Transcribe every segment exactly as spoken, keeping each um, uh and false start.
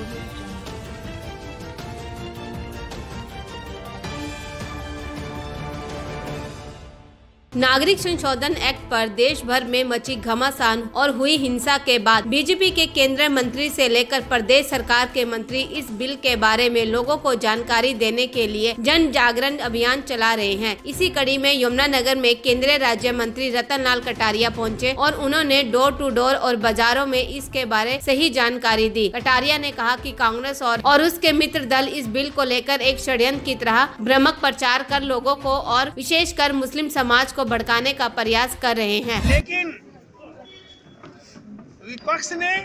नागरिक संशोधन एक्ट पर देश भर में मची घमासान और हुई हिंसा के बाद बीजेपी के केंद्रीय मंत्री से लेकर प्रदेश सरकार के मंत्री इस बिल के बारे में लोगों को जानकारी देने के लिए जन जागरण अभियान चला रहे हैं। इसी कड़ी में यमुनानगर में केंद्रीय राज्य मंत्री रतन लाल कटारिया पहुंचे और उन्होंने डोर टू डोर और बाजारों में इसके बारे सही जानकारी दी। कटारिया ने कहा कि कांग्रेस और, और उसके मित्र दल इस बिल को लेकर एक षड्यंत्र की तरह भ्रामक प्रचार कर लोगों को और विशेषकर मुस्लिम समाज को भड़काने का प्रयास कर रहे हैं। लेकिन विपक्ष ने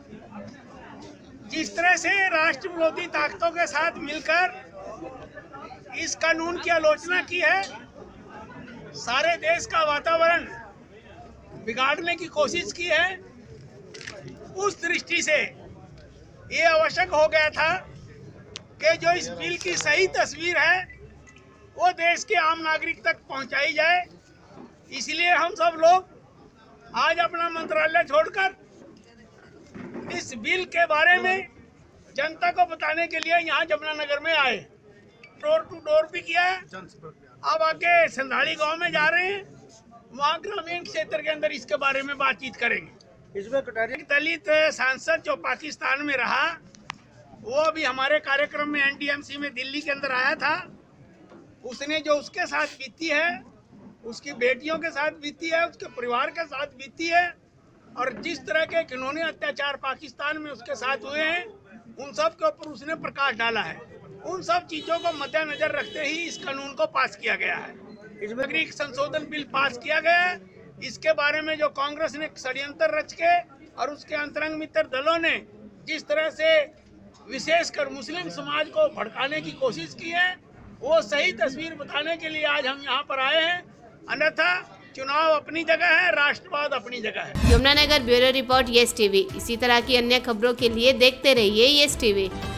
जिस तरह से राष्ट्र विरोधी ताकतों के साथ मिलकर इस कानून की आलोचना की है, सारे देश का वातावरण बिगाड़ने की कोशिश की है, उस दृष्टि से ये आवश्यक हो गया था कि जो इस बिल की सही तस्वीर है वो देश के आम नागरिक तक पहुंचाई जाए। इसलिए हम सब लोग आज अपना मंत्रालय छोड़कर इस बिल के बारे में जनता को बताने के लिए यहाँ जमुनानगर में आए। डोर टू डोर भी किया है, अब आके संधाली गांव में जा रहे हैं, वहाँ ग्रामीण क्षेत्र के अंदर इसके बारे में बातचीत करेंगे। इसमें एक दलित सांसद जो पाकिस्तान में रहा, वो भी हमारे कार्यक्रम में एनडीएमसी में दिल्ली के अंदर आया था। उसने जो उसके साथ बीती है, उसकी बेटियों के साथ बीती है, उसके परिवार के साथ बीती है, और जिस तरह के घिनौने अत्याचार पाकिस्तान में उसके साथ हुए हैं, उन सब के ऊपर उसने प्रकाश डाला है। उन सब चीजों को मद्देनजर रखते ही इस कानून को पास किया गया है। नागरिक संशोधन बिल पास किया गया है। इसके बारे में जो कांग्रेस ने षड्यंत्र रच के और उसके अंतरंग मित्र दलों ने जिस तरह से विशेषकर मुस्लिम समाज को भड़काने की कोशिश की है, वो सही तस्वीर बताने के लिए आज हम यहाँ पर आए हैं। अन्यथा चुनाव अपनी जगह है, राष्ट्रवाद अपनी जगह है। Yamunanagar bureau report yes TV. इसी तरह की अन्य खबरों के लिए देखते रहिए यस टीवी।